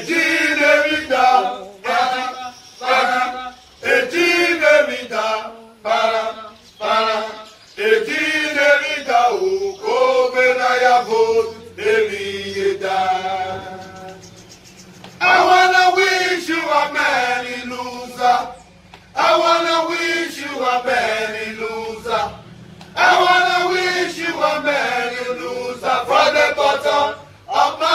I wanna wish you a Benny loser. I wanna wish you a Benny loser. I wanna wish you a Benny loser for the bottom of my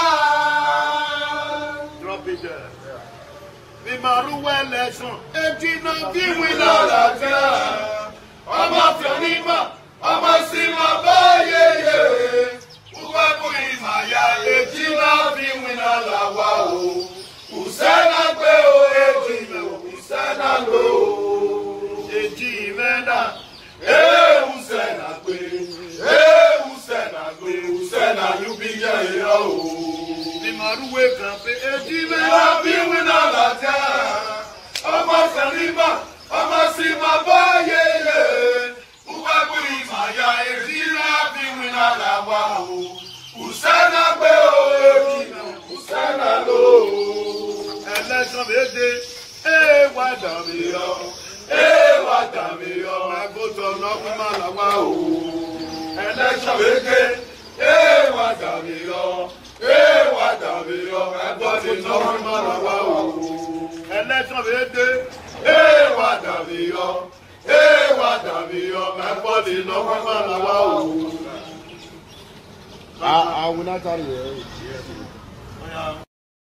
heart. Drop it there. The Maruwa lesson. Ejina Biwi Lola Tia. Ọmọ Fionima. Ọmọ Sima Baye. Uwabu Imaya. Ejina Biwi Lola Wao. Usena Gbe o Ejina. Usena Lo. Ejimena. Usena Gbe. Usena Gbe. Usena you be here o. The Maruwe Kampe. Ejina Biwi Lola Tia. Ọmọ Fionima. Ọmọ Sima Baye. Uwabu Imaya. Ejina Biwi Lola Wao. Usena Gbe o Ejina. Usena Lo. Election méje, wá dà mí yọ, wá dà mí yọ, agbótọ̀ lọ́kùn má làwá o. Election méje, wá dà mí yọ, wá dà mí yọ, agbótọ̀ lọ́kùn má làwá o. Election méje, wá dà mí yọ, wá dà mí yọ, agbótọ̀ lọ́kùn má làwá o. Àwọn náà tàrí ẹ̀.